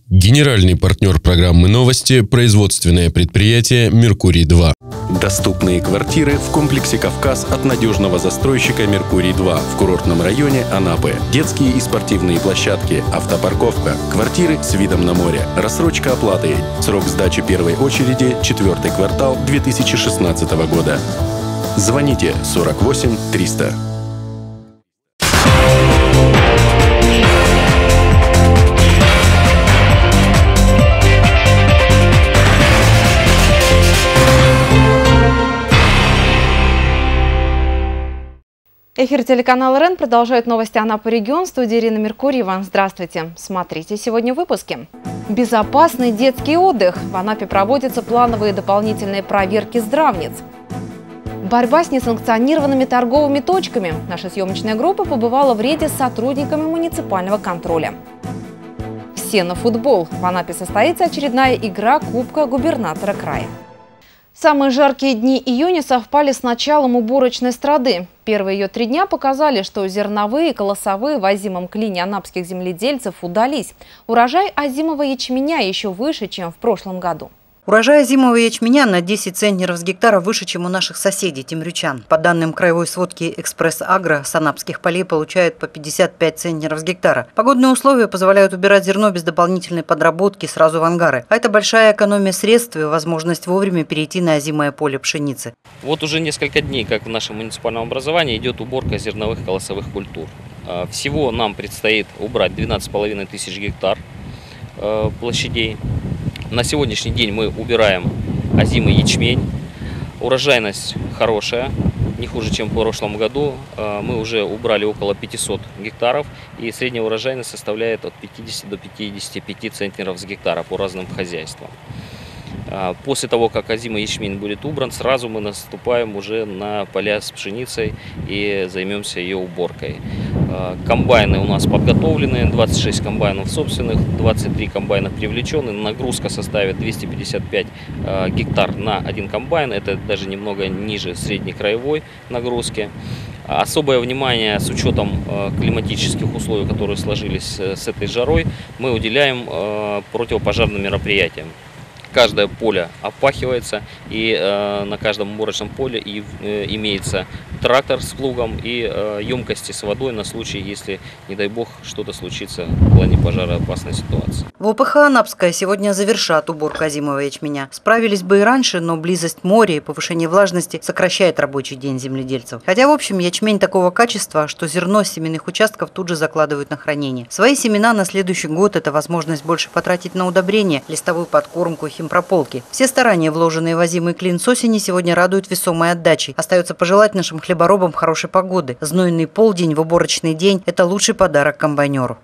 Генеральный партнер программы «Новости» – производственное предприятие «Меркурий-2». Доступные квартиры в комплексе «Кавказ» от надежного застройщика «Меркурий-2» в курортном районе Анапы. Детские и спортивные площадки, автопарковка, квартиры с видом на море, рассрочка оплаты. Срок сдачи первой очереди – 4-й квартал 2016 года. Звоните 48 300. Эфир телеканала РЕН продолжает новости Анапы регион. В студии Ирина Меркурьева. Здравствуйте. Смотрите сегодня в выпуске. Безопасный детский отдых. В Анапе проводятся плановые дополнительные проверки здравниц. Борьба с несанкционированными торговыми точками. Наша съемочная группа побывала в рейде с сотрудниками муниципального контроля. Все на футбол. В Анапе состоится очередная игра Кубка губернатора края. Самые жаркие дни июня совпали с началом уборочной страды. Первые ее 3 дня показали, что зерновые и колосовые в озимом клине анапских земледельцев удались. Урожай озимого ячменя еще выше, чем в прошлом году. Урожай озимого ячменя на 10 центнеров с гектара выше, чем у наших соседей, темрючан. По данным краевой сводки «Экспресс-Агро», с анапских полей получают по 55 центнеров с гектара. Погодные условия позволяют убирать зерно без дополнительной подработки сразу в ангары. А это большая экономия средств и возможность вовремя перейти на озимое поле пшеницы. Вот уже несколько дней, как в нашем муниципальном образовании, идет уборка зерновых колосовых культур. Всего нам предстоит убрать 12,5 тысяч гектар площадей. На сегодняшний день мы убираем озимый ячмень. Урожайность хорошая, не хуже, чем в прошлом году. Мы уже убрали около 500 гектаров, и средняя урожайность составляет от 50 до 55 центнеров с гектара по разным хозяйствам. После того, как озимый ячмень будет убран, сразу мы наступаем уже на поля с пшеницей и займемся ее уборкой. Комбайны у нас подготовлены, 26 комбайнов собственных, 23 комбайна привлечены. Нагрузка составит 255 гектар на один комбайн, это даже немного ниже средней краевой нагрузки. Особое внимание с учетом климатических условий, которые сложились с этой жарой, мы уделяем противопожарным мероприятиям. Каждое поле опахивается, и на каждом уборочном поле имеется трактор с плугом и емкости с водой на случай, если, не дай бог, что-то случится в плане пожароопасной ситуации. В ОПХ «Анапская» сегодня завершат уборку озимого ячменя. Справились бы и раньше, но близость моря и повышение влажности сокращает рабочий день земледельцев. Хотя, в общем, ячмень такого качества, что зерно с семенных участков тут же закладывают на хранение. Свои семена на следующий год – это возможность больше потратить на удобрения, листовую подкормку и химпрополки. Все старания, вложенные в озимый клин с осени, сегодня радуют весомой отдачей. Остается пожелать нашим хлеборобам хорошей погоды. Знойный полдень в уборочный день – это лучший подарок комбайнеру.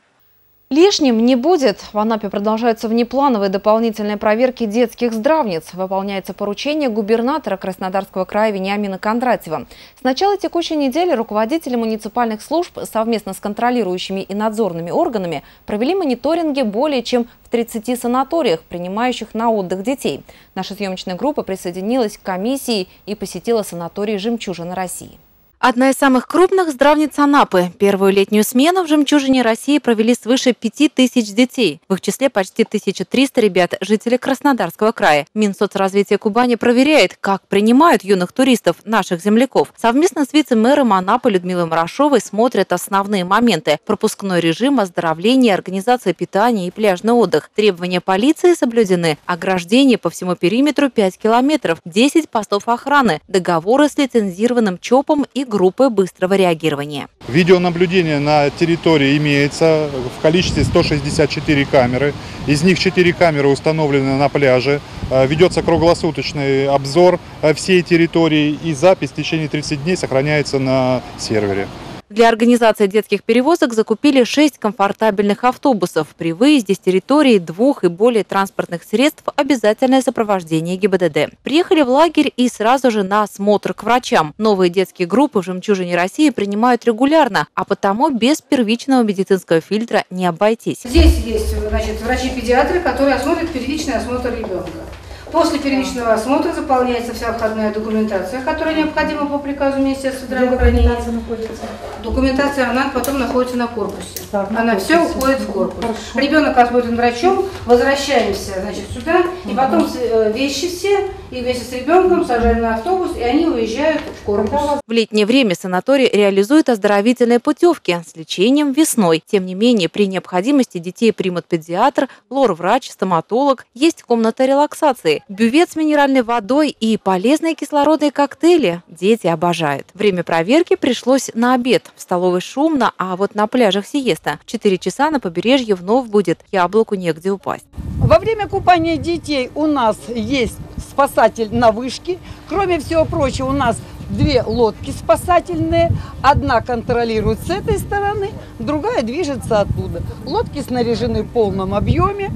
Лишним не будет. В Анапе продолжаются внеплановые дополнительные проверки детских здравниц. Выполняется поручение губернатора Краснодарского края Вениамина Кондратьева. С начала текущей недели руководители муниципальных служб совместно с контролирующими и надзорными органами провели мониторинги более чем в 30 санаториях, принимающих на отдых детей. Наша съемочная группа присоединилась к комиссии и посетила санаторий «Жемчужина России». Одна из самых крупных здравниц Анапы. Первую летнюю смену в «Жемчужине России» провели свыше 5000 детей. В их числе почти 1300 ребят – жители Краснодарского края. Минсоцразвитие Кубани проверяет, как принимают юных туристов, наших земляков. Совместно с вице-мэром Анапы Людмилой Марашовой смотрят основные моменты – пропускной режим, оздоровление, организация питания и пляжный отдых. Требования полиции соблюдены. Ограждение по всему периметру 5 километров, 10 постов охраны, договоры с лицензированным ЧОПом и группы быстрого реагирования. Видеонаблюдение на территории имеется в количестве 164 камеры. Из них 4 камеры установлены на пляже. Ведется круглосуточный обзор всей территории, и запись в течение 30 дней сохраняется на сервере. Для организации детских перевозок закупили 6 комфортабельных автобусов. При выезде с территории 2 и более транспортных средств обязательное сопровождение ГИБДД. Приехали в лагерь и сразу же на осмотр к врачам. Новые детские группы в «Жемчужине России» принимают регулярно, а потому без первичного медицинского фильтра не обойтись. Здесь есть, значит, врачи-педиатры, которые осмотрят первичный осмотр ребенка. После первичного осмотра заполняется вся входная документация, которая необходима по приказу Министерства здравоохранения. Документация, она потом находится на корпусе. Она все уходит в корпус. Хорошо. Ребенок осмотрен врачом, возвращаемся, значит, сюда, и потом вещи все, и вместе с ребенком сажаем на автобус, и они уезжают в корпус. В летнее время санаторий реализует оздоровительные путевки с лечением весной. Тем не менее, при необходимости детей примут педиатр, лор-врач, стоматолог. Есть комната релаксации, бювет с минеральной водой и полезные кислородные коктейли. Дети обожают. Время проверки пришлось на обед. В столовой шумно, а вот на пляжах сиеста. В 4 часа на побережье вновь будет яблоку негде упасть. Во время купания детей у нас есть спасатель на вышке. Кроме всего прочего, у нас 2 лодки спасательные. Одна контролирует с этой стороны, другая движется оттуда. Лодки снаряжены в полном объеме.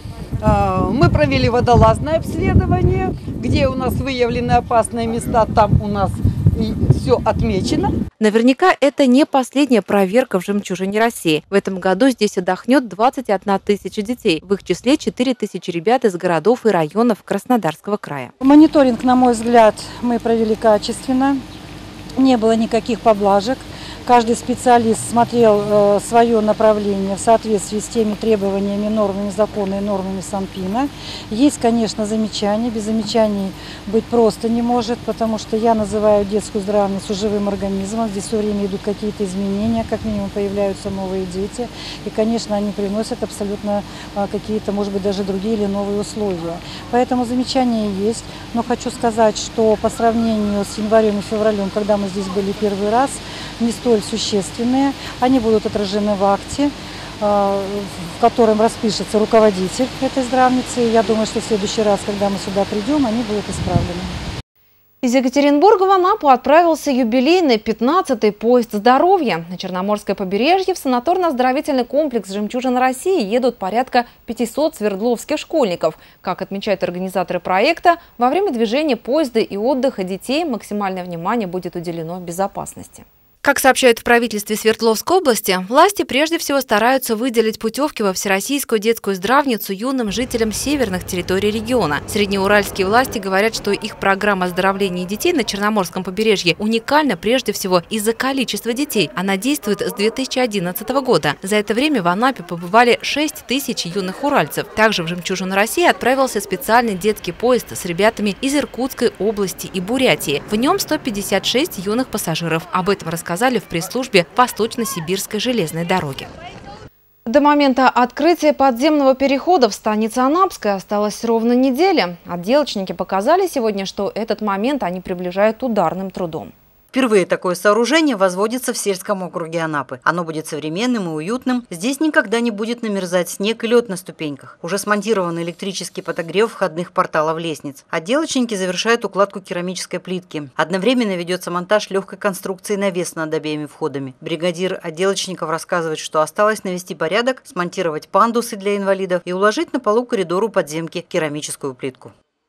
Мы провели водолазное обследование, где у нас выявлены опасные места, там у нас все отмечено. Наверняка это не последняя проверка в «Жемчужине России». В этом году здесь отдохнет 21 тысяча детей. В их числе 4 тысячи ребят из городов и районов Краснодарского края. Мониторинг, на мой взгляд, мы провели качественно. Не было никаких поблажек. Каждый специалист смотрел свое направление в соответствии с теми требованиями, нормами закона и нормами Санпина. Есть, конечно, замечания. Без замечаний быть просто не может, потому что я называю детскую здравницу живым организмом. Здесь все время идут какие-то изменения, как минимум появляются новые дети. И, конечно, они приносят абсолютно какие-то, может быть, даже другие или новые условия. Поэтому замечания есть. Но хочу сказать, что по сравнению с январем и февралем, когда мы здесь были первый раз, не столь существенные. Они будут отражены в акте, в котором распишется руководитель этой здравницы. Я думаю, что в следующий раз, когда мы сюда придем, они будут исправлены. Из Екатеринбурга в Анапу отправился юбилейный 15-й поезд здоровья. На Черноморское побережье в санаторно-оздоровительный комплекс «Жемчужина России» едут порядка 500 свердловских школьников. Как отмечают организаторы проекта, во время движения поезда и отдыха детей максимальное внимание будет уделено безопасности. Как сообщают в правительстве Свердловской области, власти прежде всего стараются выделить путевки во Всероссийскую детскую здравницу юным жителям северных территорий региона. Среднеуральские власти говорят, что их программа оздоровления детей на Черноморском побережье уникальна прежде всего из-за количества детей. Она действует с 2011 года. За это время в Анапе побывали 6 тысяч юных уральцев. Также в «Жемчужину России» отправился специальный детский поезд с ребятами из Иркутской области и Бурятии. В нем 156 юных пассажиров. Об этом рассказали в пресс-службе Восточно-Сибирской железной дороги. До момента открытия подземного перехода в станице Анапской осталась ровно неделя. Отделочники показали сегодня, что этот момент они приближают ударным трудом. Впервые такое сооружение возводится в сельском округе Анапы. Оно будет современным и уютным. Здесь никогда не будет намерзать снег и лед на ступеньках. Уже смонтирован электрический подогрев входных порталов лестниц. Отделочники завершают укладку керамической плитки. Одновременно ведется монтаж легкой конструкции навеса над обеими входами. Бригадир отделочников рассказывает, что осталось навести порядок, смонтировать пандусы для инвалидов и уложить на полу коридору подземки керамическую плитку.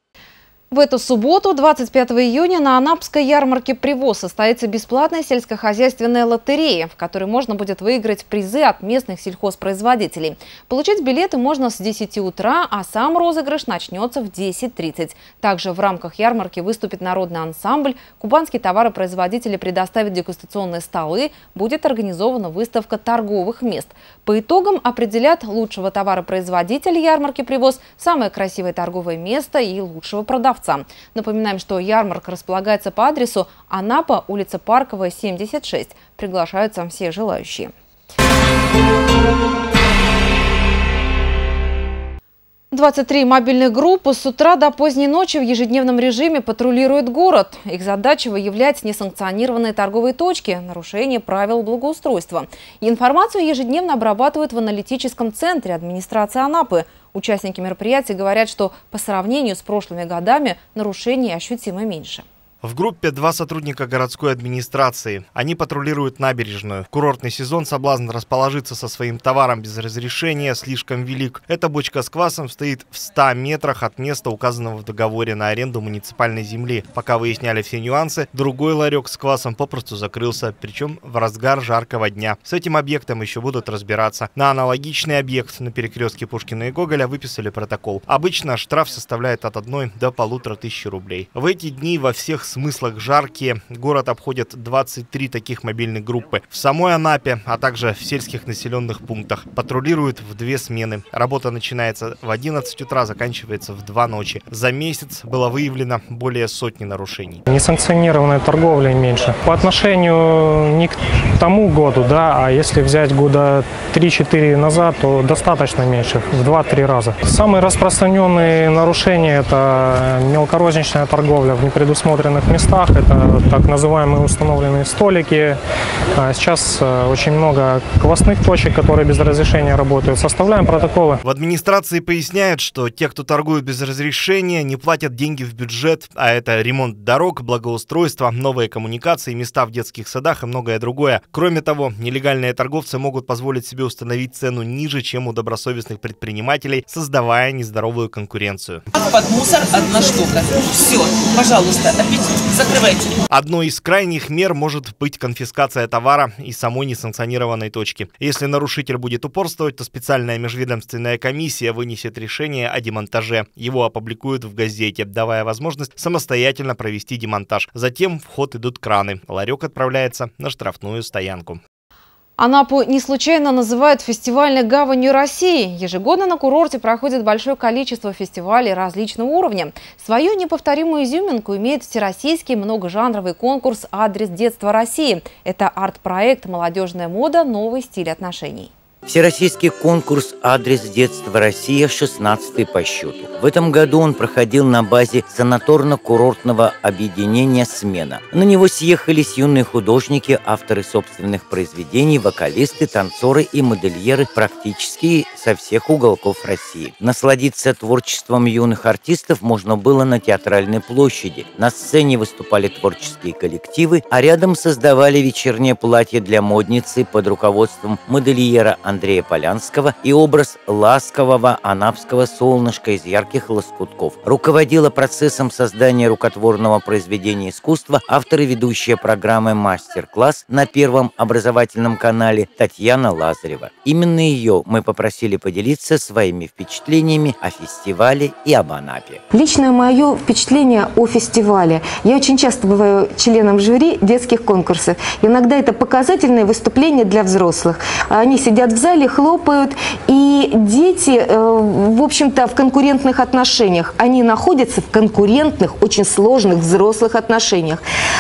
В эту субботу, 25 июня, на Анапской ярмарке «Привоз» состоится бесплатная сельскохозяйственная лотерея, в которой можно будет выиграть призы от местных сельхозпроизводителей. Получить билеты можно с 10 утра, а сам розыгрыш начнется в 10:30. Также в рамках ярмарки выступит народный ансамбль, кубанские товаропроизводители предоставят дегустационные столы, будет организована выставка торговых мест. По итогам определят лучшего товаропроизводителя ярмарки «Привоз», самое красивое торговое место и лучшего продавца. Напоминаем, что ярмарка располагается по адресу Анапа, улица Парковая, 76. Приглашаются все желающие. 23 мобильных группы с утра до поздней ночи в ежедневном режиме патрулируют город. Их задача выявлять несанкционированные торговые точки, нарушение правил благоустройства. Информацию ежедневно обрабатывают в аналитическом центре администрации Анапы. Участники мероприятия говорят, что по сравнению с прошлыми годами нарушений ощутимо меньше. В группе 2 сотрудника городской администрации. Они патрулируют набережную. В курортный сезон соблазн расположиться со своим товаром без разрешения слишком велик. Эта бочка с квасом стоит в 100 метрах от места, указанного в договоре на аренду муниципальной земли. Пока выясняли все нюансы, другой ларек с квасом попросту закрылся, причем в разгар жаркого дня. С этим объектом еще будут разбираться. На аналогичный объект на перекрестке Пушкина и Гоголя выписали протокол. Обычно штраф составляет от 1 до 1500 рублей. В эти дни во всех смыслах жаркие. Город обходит 23 таких мобильных группы. В самой Анапе, а также в сельских населенных пунктах. Патрулируют в 2 смены. Работа начинается в 11 утра, заканчивается в 2 ночи. За месяц было выявлено более 100 нарушений. Несанкционированная торговля меньше. По отношению не к тому году, да, а если взять года 3-4 назад, то достаточно меньше, в 2-3 раза. Самые распространенные нарушения – это мелкорозничная торговля в непредусмотренных местах, это так называемые установленные столики. Сейчас очень много квасных точек, которые без разрешения работают. Составляем протоколы. В администрации поясняют, что те, кто торгует без разрешения, не платят деньги в бюджет, а это ремонт дорог, благоустройство, новые коммуникации, места в детских садах и многое другое. Кроме того, нелегальные торговцы могут позволить себе установить цену ниже, чем у добросовестных предпринимателей, создавая нездоровую конкуренцию. Под мусор 1 штука. Все, пожалуйста, аппетит закрывайте. Одной из крайних мер может быть конфискация товара и самой несанкционированной точки. Если нарушитель будет упорствовать, то специальная межведомственная комиссия вынесет решение о демонтаже. Его опубликуют в газете, давая возможность самостоятельно провести демонтаж. Затем в ход идут краны. Ларек отправляется на штрафную стоянку. Анапу не случайно называют фестивальной гаванью России. Ежегодно на курорте проходит большое количество фестивалей различного уровня. Свою неповторимую изюминку имеет всероссийский многожанровый конкурс «Адрес детства России». Это арт-проект «Молодежная мода. Новый стиль отношений». Всероссийский конкурс «Адрес детства России» 16-й по счету. В этом году он проходил на базе санаторно-курортного объединения «Смена». На него съехались юные художники, авторы собственных произведений, вокалисты, танцоры и модельеры практически со всех уголков России. Насладиться творчеством юных артистов можно было на Театральной площади. На сцене выступали творческие коллективы, а рядом создавали вечернее платье для модницы под руководством модельера Андрея Полянского и образ ласкового анапского солнышка из ярких лоскутков. Руководила процессом создания рукотворного произведения искусства автор и ведущая программы «Мастер-класс» на Первом образовательном канале Татьяна Лазарева. Именно ее мы попросили поделиться своими впечатлениями о фестивале и об Анапе. Личное мое впечатление о фестивале. Я очень часто бываю членом жюри детских конкурсов. Иногда это показательные выступления для взрослых. Они сидят в зале, хлопают, и дети, в общем-то, в конкурентных отношениях. Они находятся в конкурентных, очень сложных взрослых отношениях.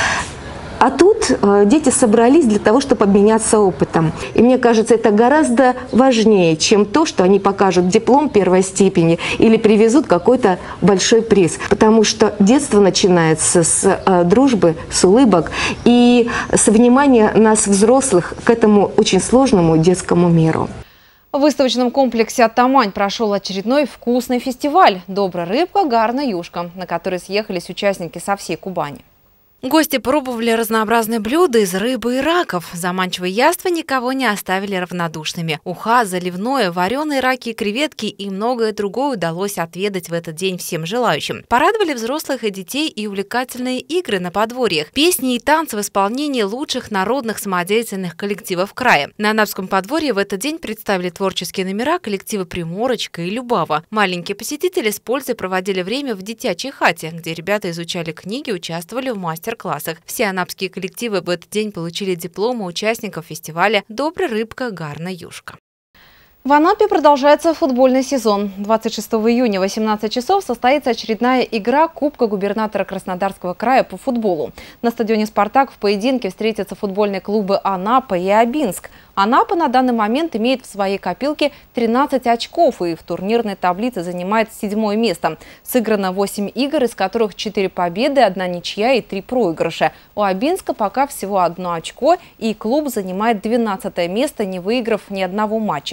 А тут дети собрались для того, чтобы обменяться опытом. И мне кажется, это гораздо важнее, чем то, что они покажут диплом первой степени или привезут какой-то большой приз. Потому что детство начинается с дружбы, с улыбок и с внимания нас, взрослых, к этому очень сложному детскому миру. В выставочном комплексе «Тамань» прошел очередной вкусный фестиваль «Добрая рыбка, гарная юшка», на который съехались участники со всей Кубани. Гости пробовали разнообразные блюда из рыбы и раков. Заманчивые яства никого не оставили равнодушными. Уха, заливное, вареные раки и креветки и многое другое удалось отведать в этот день всем желающим. Порадовали взрослых и детей и увлекательные игры на подворьях. Песни и танцы в исполнении лучших народных самодеятельных коллективов края. На Анапском подворье в этот день представили творческие номера коллективы «Приморочка» и «Любава». Маленькие посетители с пользой проводили время в детячей хате, где ребята изучали книги, участвовали в мастер-классах. Все анапские коллективы в этот день получили дипломы участников фестиваля «Добрая рыбка, гарная юшка». В Анапе продолжается футбольный сезон. 26 июня в 18 часов состоится очередная игра Кубка губернатора Краснодарского края по футболу. На стадионе «Спартак» в поединке встретятся футбольные клубы Анапа и Абинск. Анапа на данный момент имеет в своей копилке 13 очков и в турнирной таблице занимает 7-е место. Сыграно 8 игр, из которых 4 победы, 1 ничья и 3 проигрыша. У Абинска пока всего 1 очко, и клуб занимает 12-е место, не выиграв ни одного матча.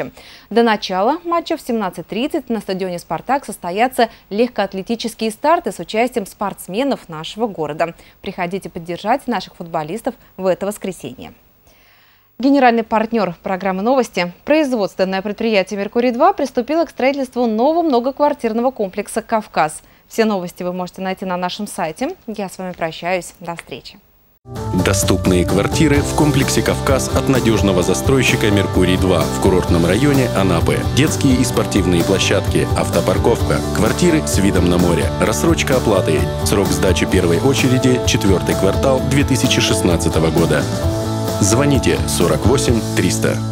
До начала матча в 17:30 на стадионе «Спартак» состоятся легкоатлетические старты с участием спортсменов нашего города. Приходите поддержать наших футболистов в это воскресенье. Генеральный партнер программы «Новости», производственное предприятие «Меркурий-2» приступило к строительству нового многоквартирного комплекса «Кавказ». Все новости вы можете найти на нашем сайте. Я с вами прощаюсь. До встречи. Доступные квартиры в комплексе «Кавказ» от надежного застройщика «Меркурий-2» в курортном районе Анапы. Детские и спортивные площадки, автопарковка, квартиры с видом на море, рассрочка оплаты. Срок сдачи первой очереди – 4-й квартал 2016 года. Звоните 48 300.